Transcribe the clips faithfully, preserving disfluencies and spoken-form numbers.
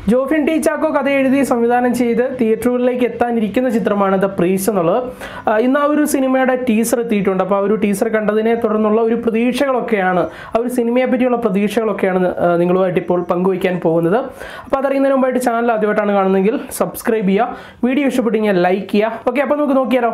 Jofin T Chacko കഥ എഴുതി സംവിധാനം ചെയ്ത് തിയേറ്ററുകളിലേക്ക് എത്താനിരിക്കുന്ന ചിത്രമാണ് ദ പ്രീസ്റ്റ് എന്നുള്ളത്. ഇന്ന് ആ ഒരു സിനിമയുടെ ടീസർ എത്തിയിട്ടുണ്ട്. അപ്പോൾ ആ ഒരു ടീസർ കണ്ടതിനെ തുടർന്നുള്ള ഒരു പ്രതീക്ഷകളൊക്കെയാണ്, ആ ഒരു സിനിമയെ പറ്റിയുള്ള പ്രതീക്ഷകളൊക്കെയാണ് നിങ്ങളുമായിട്ട് ഇപ്പോൾ പങ്കുവയ്ക്കാൻ പോകുന്നത്. അപ്പോൾ അതറിയുന്നതിന് മുമ്പായിട്ട് ചാനൽ ആദ്യമായിട്ടാണ് കാണുന്നതെങ്കിൽ സബ്സ്ക്രൈബ് ചെയ്യുക, വീഡിയോ ഇഷ്ടപ്പെട്ടെങ്കിൽ ലൈക്ക് ചെയ്യുക. ഓക്കെ, അപ്പോൾ നമുക്ക് നോക്കിയാലോ.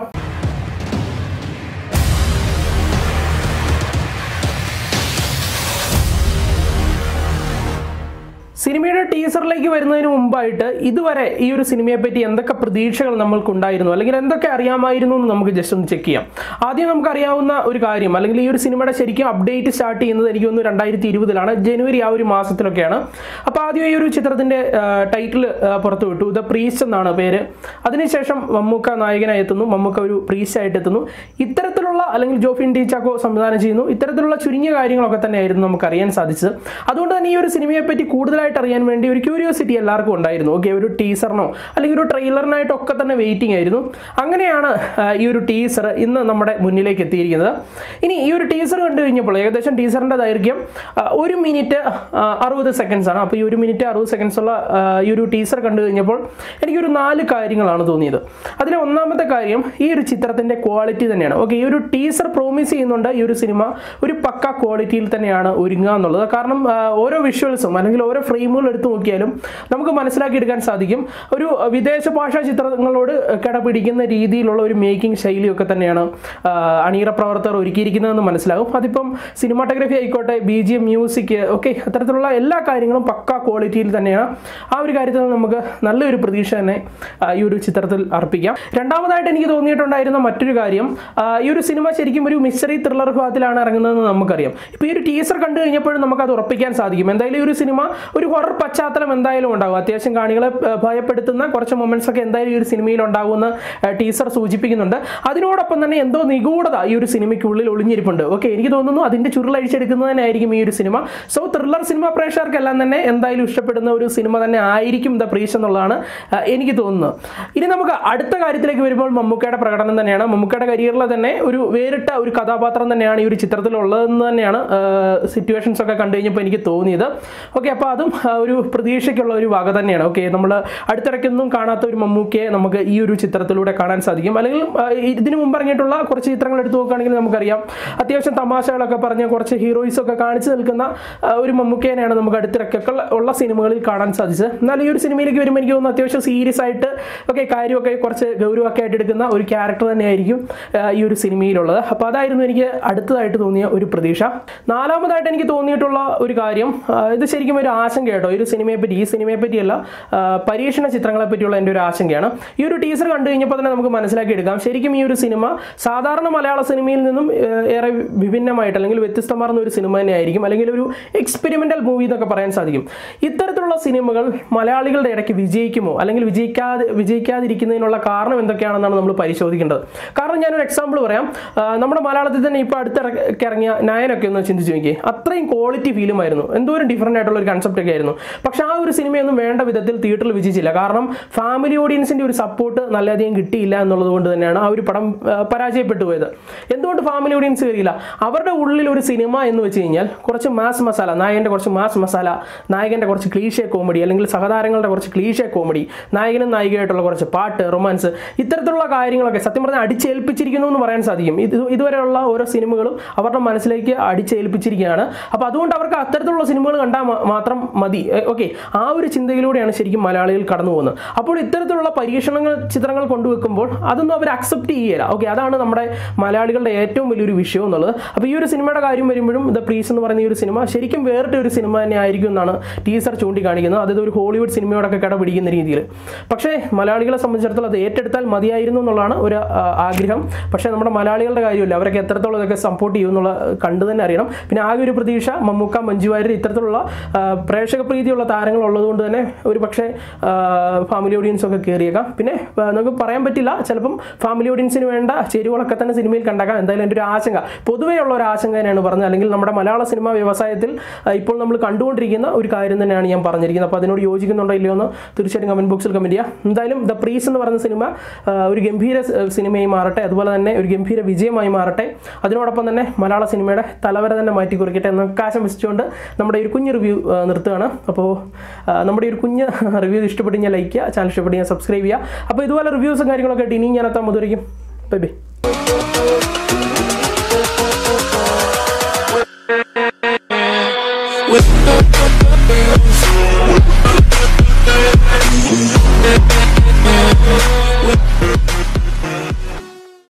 സിനിമയുടെ ടീസറിലേക്ക് വരുന്നതിന് മുമ്പായിട്ട് ഇതുവരെ ഈ ഒരു സിനിമയെ പറ്റി എന്തൊക്കെ പ്രതീക്ഷകൾ നമ്മൾക്കുണ്ടായിരുന്നു, അല്ലെങ്കിൽ എന്തൊക്കെ അറിയാമായിരുന്നു എന്ന് നമുക്ക് ജസ്റ്റ് ഒന്ന് ചെക്ക് ചെയ്യാം. ആദ്യം നമുക്കറിയാവുന്ന ഒരു കാര്യം, അല്ലെങ്കിൽ ഈ ഒരു സിനിമയുടെ ശരിക്കും അപ്ഡേറ്റ് സ്റ്റാർട്ട് ചെയ്യുന്നത് എനിക്ക് തോന്നുന്നു രണ്ടായിരത്തി ഇരുപതിലാണ്, ജനുവരി ആ ഒരു മാസത്തിലൊക്കെയാണ്. അപ്പോൾ ആദ്യം ഈ ഒരു ചിത്രത്തിൻ്റെ ടൈറ്റിൽ പുറത്തു വിട്ടു, ദ പ്രീസ്റ്റ് എന്നാണ് പേര്. അതിനുശേഷം മമ്മൂക്ക നായകനായി എത്തുന്നു, മമ്മൂക്ക ഒരു പ്രീസ്റ്റ് ആയിട്ട് എത്തുന്നു. ഇത്തരത്തിലുള്ള, അല്ലെങ്കിൽ ജോഫിൻ ടി ചാക്കോ സംവിധാനം ചെയ്യുന്നു, ഇത്തരത്തിലുള്ള ചുരുങ്ങിയ കാര്യങ്ങളൊക്കെ തന്നെയായിരുന്നു നമുക്ക് അറിയാൻ സാധിച്ചത്. അതുകൊണ്ട് തന്നെ ഈ ഒരു സിനിമയെ പറ്റി കൂടുതലായിട്ട് അറിയാൻ വേണ്ടി ഒരു ക്യൂരിയോസിറ്റി എല്ലാവർക്കും ഉണ്ടായിരുന്നു. ഓക്കെ, ഒരു ടീസറിനോ അല്ലെങ്കിൽ ഒരു ട്രെയിലറിനായിട്ടൊക്കെ തന്നെ വെയിറ്റിംഗ് ആയിരുന്നു. അങ്ങനെയാണ് ഈ ഒരു ടീസർ ഇന്ന് നമ്മുടെ മുന്നിലേക്ക് എത്തിയിരിക്കുന്നത്. ഇനി ഈ ഒരു ടീസർ കണ്ടു കഴിഞ്ഞപ്പോൾ ഏകദേശം ടീസറിൻ്റെ ദൈർഘ്യം ഒരു മിനിറ്റ് അറുപത് സെക്കൻഡ്സ് ആണ്. അപ്പോൾ ഈ ഒരു മിനിറ്റ് അറുപത് സെക്കൻഡ്സ് ഉള്ള ഈ ഒരു ടീസർ കണ്ടു കഴിഞ്ഞപ്പോൾ എനിക്കൊരു നാല് കാര്യങ്ങളാണ് തോന്നിയത്. അതിലെ ഒന്നാമത്തെ കാര്യം ഈ ഒരു ചിത്രത്തിൻ്റെ ക്വാളിറ്റി തന്നെയാണ്. ഓക്കെ, ഈ ഒരു ടീസർ പ്രോമിസ് ചെയ്യുന്നുണ്ട് ഈ ഒരു സിനിമ ഒരു പക്ക ക്വാളിറ്റിയിൽ തന്നെയാണ് ഒരുങ്ങുക എന്നുള്ളത്. കാരണം ഓരോ വിഷ്വൽസും അല്ലെങ്കിൽ ഓരോ ഫ്രെയിമുകൾ എടുത്തു നോക്കിയാലും നമുക്ക് മനസ്സിലാക്കി എടുക്കാൻ സാധിക്കും ഒരു വിദേശ ഭാഷാ ചിത്രങ്ങളോട് കിടപിടിക്കുന്ന രീതിയിലുള്ള ഒരു മേക്കിംഗ് ശൈലിയൊക്കെ തന്നെയാണ് അണിയറ പ്രവർത്തകർ ഒരുക്കിയിരിക്കുന്നതെന്ന് മനസ്സിലാകും. അതിപ്പം സിനിമാറ്റോഗ്രഫി ആയിക്കോട്ടെ, B G M, music, okay, അത്തരത്തിലുള്ള എല്ലാ കാര്യങ്ങളും പക്ക ക്വാളിറ്റിയിൽ തന്നെയാണ്. ആ ഒരു കാര്യത്തിൽ നമുക്ക് നല്ലൊരു പ്രതീക്ഷ തന്നെ ഈ ഒരു ചിത്രത്തിൽ അർപ്പിക്കാം. രണ്ടാമതായിട്ട് എനിക്ക് തോന്നിയിട്ടുണ്ടായിരുന്ന മറ്റൊരു കാര്യം, ഈ ഒരു സിനിമ ശരിക്കും ഒരു മിസ്റ്ററി ത്രില്ലർ ഭാഗത്തിലാണ് ഇറങ്ങുന്നതെന്ന് നമുക്കറിയാം. ഇപ്പോൾ ഈ ഒരു ടീസർ കണ്ടു കഴിഞ്ഞപ്പോഴും നമുക്കത് ഉറപ്പിക്കാൻ സാധിക്കും. എന്തായാലും ഈ ഒരു സിനിമ ഒരു ഹൊറർ പശ്ചാത്തലം എന്തായാലും ഉണ്ടാകും. അത്യാവശ്യം കാണികളെ ഭയപ്പെടുത്തുന്ന കുറച്ച് മൊമെന്റ്സ് ഒക്കെ എന്തായാലും ഈ ഒരു സിനിമയിൽ ഉണ്ടാകുമെന്ന് ടീസർ സൂചിപ്പിക്കുന്നുണ്ട്. അതിനോടൊപ്പം തന്നെ എന്തോ നിഗൂഢത ഈ ഒരു സിനിമയ്ക്കുള്ളിൽ ഒളിഞ്ഞിരിപ്പുണ്ട്. ഓക്കെ, എനിക്ക് തോന്നുന്നു അതിൻ്റെ ചുരുളഴിച്ചെടുക്കുന്നത് തന്നെ ആയിരിക്കും ഈ ഒരു സിനിമ. സോ ത്രില്ലർ സിനിമ പ്രേക്ഷകർക്കെല്ലാം തന്നെ എന്തായാലും ഇഷ്ടപ്പെടുന്ന ഒരു സിനിമ തന്നെ ആയിരിക്കും ദ പ്രീസ്റ്റ് എന്നുള്ളതാണ് എനിക്ക് തോന്നുന്നത്. ഇനി നമുക്ക് അടുത്ത കാര്യത്തിലേക്ക് വരുമ്പോൾ മമ്മൂക്കയുടെ പ്രകടനം തന്നെയാണ്. മമ്മൂക്കയുടെ കരിയറിലെ തന്നെ ഒരു വേറിട്ട ഒരു കഥാപാത്രം തന്നെയാണ് ഈ ഒരു ചിത്രത്തിലുള്ളതെന്ന് തന്നെയാണ് സിറ്റുവേഷൻസ് ഒക്കെ കണ്ടു കഴിഞ്ഞപ്പോൾ എനിക്ക് തോന്നിയത്. ഓക്കെ, അപ്പോൾ അതും ഒരു പ്രതീക്ഷയ്ക്കുള്ള ഒരു വക തന്നെയാണ്. ഓക്കെ, നമ്മൾ അടുത്തിടയ്ക്കൊന്നും കാണാത്ത ഒരു മമ്മൂക്കയെ നമുക്ക് ഈ ഒരു ചിത്രത്തിലൂടെ കാണാൻ സാധിക്കും. അല്ലെങ്കിൽ ഇതിനു മുമ്പ് ഇറങ്ങിയിട്ടുള്ള കുറച്ച് ചിത്രങ്ങൾ എടുത്തു നോക്കുകയാണെങ്കിൽ നമുക്കറിയാം അത്യാവശ്യം തമാശകളൊക്കെ പറഞ്ഞ് കുറച്ച് ഹീറോയിസ് ഒക്കെ കാണിച്ചു നിൽക്കുന്ന ഒരു മമ്മൂക്കയെയാണ് നമുക്ക് അടുത്തിടയ്ക്കൊക്കെ ഉള്ള സിനിമകളിൽ കാണാൻ സാധിച്ചത്. എന്നാൽ ഈ ഒരു സിനിമയിലേക്ക് വരുമ്പോൾ എനിക്ക് തോന്നുന്നു അത്യാവശ്യം സീരിയസ് ആയിട്ട് ഒക്കെ കാര്യമൊക്കെ കുറച്ച് ഗൗരവമൊക്കെ ആയിട്ട് എടുക്കുന്ന ഒരു ക്യാരക്ടർ തന്നെയായിരിക്കും ഈ ഒരു സിനിമയിലുള്ളത്. അപ്പോൾ അതായിരുന്നു എനിക്ക് അടുത്തതായിട്ട് തോന്നിയ ഒരു പ്രതീക്ഷ. നാലാമതായിട്ട് എനിക്ക് തോന്നിയിട്ടുള്ള ഒരു കാര്യം, ഇത് ശരിക്കും ഒരു ആശങ്ക കേട്ടോ ഈ ഒരു സിനിമയെ പറ്റി. ഈ സിനിമയെ പറ്റിയല്ല, പരീക്ഷണ ചിത്രങ്ങളെ പറ്റിയുള്ള എൻ്റെ ഒരു ആശങ്കയാണ്. ഈ ഒരു ടീസർ കണ്ടു കഴിഞ്ഞപ്പോൾ തന്നെ നമുക്ക് മനസ്സിലാക്കി എടുക്കാം ശരിക്കും ഈ ഒരു സിനിമ സാധാരണ മലയാള സിനിമയിൽ നിന്നും ഏറെ വിഭിന്നമായിട്ട് അല്ലെങ്കിൽ വ്യത്യസ്തമാർന്ന ഒരു സിനിമ തന്നെയായിരിക്കും, അല്ലെങ്കിൽ ഒരു എക്സ്പെരിമെൻ്റൽ മൂവി എന്നൊക്കെ പറയാൻ സാധിക്കും. ഇത്തരത്തിലുള്ള സിനിമകൾ മലയാളികളുടെ ഇടയ്ക്ക് വിജയിക്കുമോ, അല്ലെങ്കിൽ വിജയിക്കാതെ വിജയിക്കാതിരിക്കുന്നതിനുള്ള കാരണം എന്തൊക്കെയാണെന്നാണ് നമ്മൾ പരിശോധിക്കേണ്ടത്. കാരണം ഞാനൊരു എക്സാമ്പിൾ പറയാം. നമ്മുടെ മലയാളത്തിൽ തന്നെ ഇപ്പോൾ അടുത്തിറക്കി ഇറങ്ങിയ നയനൊക്കെ ഒന്ന് ചിന്തിച്ച് നോക്കിയേ, അത്രയും ക്വാളിറ്റി ഫീലുമായിരുന്നു, എന്തോരം ഡിഫറൻ്റ് ആയിട്ടുള്ള ഒരു കൺസെപ്റ്റ് ഒക്കെ ആയിരുന്നു. പക്ഷെ ആ ഒരു സിനിമയൊന്നും വേണ്ട വിധത്തിൽ തിയേറ്ററിൽ വിജയിച്ചില്ല. കാരണം ഫാമിലി ഓഡിയൻസിൻ്റെ ഒരു സപ്പോർട്ട് നല്ലധികം കിട്ടിയില്ല എന്നുള്ളത് കൊണ്ട് തന്നെയാണ് ആ ഒരു പടം പരാജയപ്പെട്ടു പോയത്. എന്തുകൊണ്ട് ഫാമിലി ഓഡിയൻസ് കയറിയില്ല? അവരുടെ ഉള്ളിൽ ഒരു സിനിമ എന്ന് വെച്ച് കഴിഞ്ഞാൽ കുറച്ച് മാസ് മസാല, നായകൻ്റെ കുറച്ച് മാസ് മസാല, നായകൻ്റെ കുറച്ച് ക്ലീഷേ കോമഡി, അല്ലെങ്കിൽ സഹതാരങ്ങളുടെ കുറച്ച് ക്ലീഷേ കോമഡി, നായകനും നായികയായിട്ടുള്ള കുറച്ച് പാട്ട്, റൊമാൻസ്, ഇത്തരത്തിലുള്ള കാര്യങ്ങളൊക്കെ സത്യം പറഞ്ഞാൽ അടിച്ചേൽപ്പിച്ചിരിക്കുന്നു എന്ന് പറയാൻ സാധിക്കും. ഇത് ഇതുവരെയുള്ള ഓരോ സിനിമകളും അവരുടെ മനസ്സിലേക്ക് അടിച്ചേൽപ്പിച്ചിരിക്കുകയാണ്. അപ്പോൾ അതുകൊണ്ട് അവർക്ക് അത്തരത്തിലുള്ള സിനിമകൾ കണ്ടാൽ മാത്രം മതി. ഓക്കെ, ആ ഒരു ചിന്തയിലൂടെയാണ് ശരിക്കും മലയാളികൾ കടന്നു പോകുന്നത്. അപ്പോൾ ഇത്തരത്തിലുള്ള പരീക്ഷണങ്ങൾ ചിത്രങ്ങൾ കൊണ്ടുവെക്കുമ്പോൾ അതൊന്നും അവർ അക്സെപ്റ്റ് ചെയ്യില്ല. ഓക്കെ, അതാണ് നമ്മുടെ മലയാളികളുടെ ഏറ്റവും വലിയൊരു വിഷയം എന്നുള്ളത്. അപ്പോൾ ഈ ഒരു സിനിമയുടെ കാര്യം വരുമ്പോഴും ദ പ്രീസ്റ്റ് എന്ന് പറയുന്ന ഈ ഒരു സിനിമ ശരിക്കും വേറിട്ട ഒരു സിനിമ തന്നെ ആയിരിക്കും എന്നാണ് ടീസർ ചൂണ്ടിക്കാണിക്കുന്നത്. അതായത് ഒരു ഹോളിവുഡ് സിനിമയോടൊക്കെ കിടപിടിക്കുന്ന രീതിയിൽ. പക്ഷേ മലയാളികളെ സംബന്ധിച്ചിടത്തോളം അത് ഏറ്റെടുത്താൽ മതിയായിരുന്നു എന്നുള്ളതാണ് ഒരു ആഗ്രഹം. പക്ഷേ നമ്മുടെ മലയാളികളുടെ കാര്യമില്ല, അവരൊക്കെ എത്രത്തോളം ഇതൊക്കെ സപ്പോർട്ട് ചെയ്യും എന്നുള്ള കണ്ടു തന്നെ അറിയണം. പിന്നെ ആകെ ഒരു പ്രതീക്ഷ മമ്മൂക്ക, മഞ്ജു വാര്യർ, ഇത്തരത്തിലുള്ള പ്രേക്ഷക പ്രീതിയുള്ള താരങ്ങൾ ഉള്ളതുകൊണ്ട് തന്നെ ഒരു പക്ഷേ ഫാമിലി ഓഡിയൻസ് ഒക്കെ കയറിയേക്കാം. പിന്നെ നമുക്ക് പറയാൻ പറ്റില്ല, ചിലപ്പം ഫാമിലി ഓഡിയൻസിന് വേണ്ട ചേരുവകളൊക്കെ തന്നെ സിനിമയിൽ കണ്ടാക്കാം. എന്തായാലും എൻ്റെ ഒരു ആശങ്ക, പൊതുവേ ഉള്ള ഒരു ആശങ്ക തന്നെയാണ് പറഞ്ഞത്. അല്ലെങ്കിൽ നമ്മുടെ മലയാള സിനിമാ വ്യവസായത്തിൽ ഇപ്പോൾ നമ്മൾ കണ്ടുകൊണ്ടിരിക്കുന്ന ഒരു കാര്യം തന്നെയാണ് ഞാൻ പറഞ്ഞിരിക്കുന്നത്. അപ്പോൾ അതിനോട് യോജിക്കുന്നുണ്ടോ ഇല്ലയോ എന്ന് തീർച്ചയായിട്ടും കമൻറ്റ് ബോക്സിൽ കമൻറ്റ് ചെയ്യാം. എന്തായാലും ദ പ്രീസ്റ്റ് എന്ന് പറയുന്ന സിനിമ ഒരു ഗംഭീര സിനിമയായി മാറട്ടെ, അതുപോലെ തന്നെ ഒരു ഗംഭീര വിജയമായി മാറട്ടെ. അതിനോടൊപ്പം തന്നെ മലയാള സിനിമയുടെ തലവര തന്നെ മാറ്റി കുറിക്കട്ടെ എന്നൊക്കെ ആശംസിച്ചുകൊണ്ട് നമ്മുടെ ഒരു കുഞ്ഞു റിവ്യൂ നിർത്തുകയാണ്. ആണ്. അപ്പോൾ നമ്മുടെ ഒരു കുഞ്ഞ് റിവ്യൂ ഇഷ്ടപ്പെട്ട് കഴിഞ്ഞാൽ ലൈക്ക് ചെയ്യുക, ചാനൽ ഇഷ്ടപ്പെട്ട് കഴിഞ്ഞാൽ സബ്സ്ക്രൈബ് ചെയ്യുക. അപ്പോൾ ഇതുപോലെ റിവ്യൂസും കാര്യങ്ങളൊക്കെ ആയിട്ട് ഇനിയും ഞാൻ എത്താൻ മുതലായിരിക്കും. Bye bye.